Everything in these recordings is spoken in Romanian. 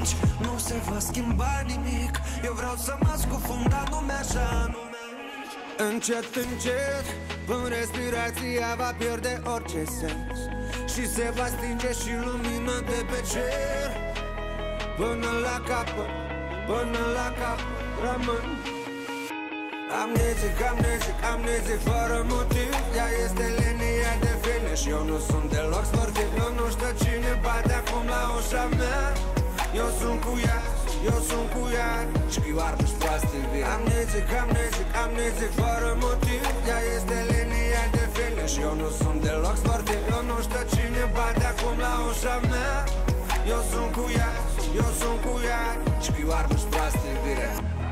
aici nu se va schimba nimic. Eu vreau să mă scufund, dar nu mi-așa. Încet, încet, până respirația va pierde orice sens și se va stinge și lumina de pe cer. Până la capăt, până la capăt rămân amnezic, amnezic, amnezic fără motiv. Ea este linia de finish, eu nu sunt deloc sportiv. Eu nu știu cine bate acum la ușa mea. Eu sunt cu ea, eu sunt cu ea, scrioar nu-și proaste vii. Amnezic, amnezic, amnezic fără motiv. Ea este linia de finish, eu nu sunt deloc sportiv. Eu nu știu cine bate acum la ușa mea. Eu sunt cu ea, eu sunt cu ea, scrioar nu-și proaste vii.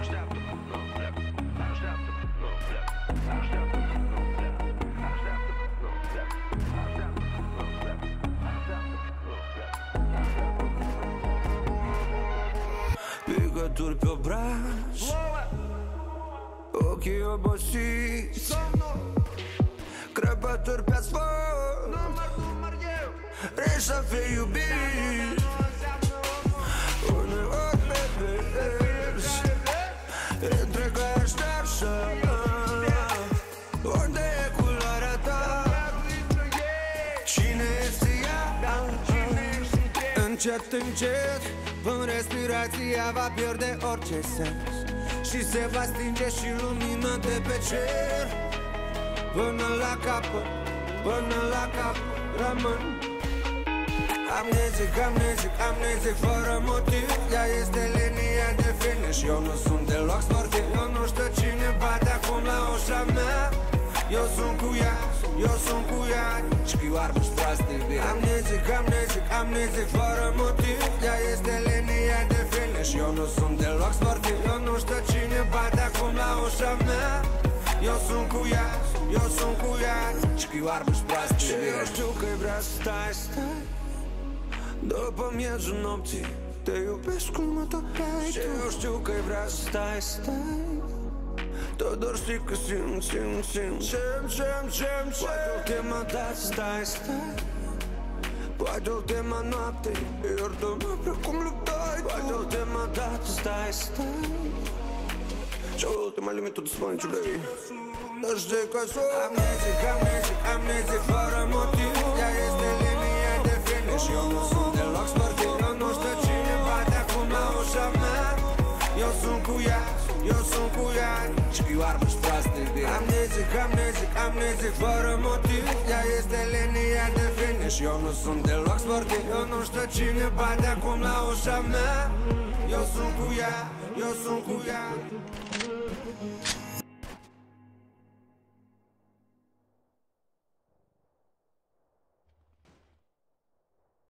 Picături pe obraz, ochii obosiți, crăpături pe asfalt, vrei să fii iubit. Uneori pe verzi, întreaga așteaptă. Unde e culoarea ta? Cine este ea? Încet, încet, până respirația va pierde orice sens și se va stinge și lumina de pe cer. Până la capăt, până la capăt rămân amnezic, amnezic, amnezic fără motiv. Ea este linia de finish, eu nu sunt deloc sportiv. Eu nu știu cine bate acum la ușa mea. Eu sunt cu ea, eu sunt cu ea, scrioar nu-și proaste vii. Amnezic, amnezic, amnezic fără motiv. Ea este linia de finish, eu nu sunt deloc sportiv. Eu nu știu cine bate acum la ușa mea. Eu sunt cu ea, eu sunt cu ea, scrioar nu-și proaste vii. Și eu știu că-i vrea să stai, stai după miezul nopții, te iubesc cum mă topeai. Și eu știu că-i vrea să stai, stai tot doar știi că simt, simt, simt. Poate ultima dată stai, stai, poate ultima noapte, iartă-mă precum luptai tu. Poate ultima dată stai, stai și ultima limită de spune vrei. Dar știi că sunt amnezic, amnezic, amnezic fără motiv. Ea este linia de finish, eu nu sunt deloc sportiv. Eu nu știu cine bate acum la ușa mea. Eu sunt cu ea, eu sunt cu ea, scrioar nu-și proaste vii. Amnezic, amnezic, amnezic fără motiv. Ea este linia de finish, eu nu sunt deloc sportiv. Eu nu știu cine bate acum la ușa mea. Eu sunt cu ea, eu sunt cu ea.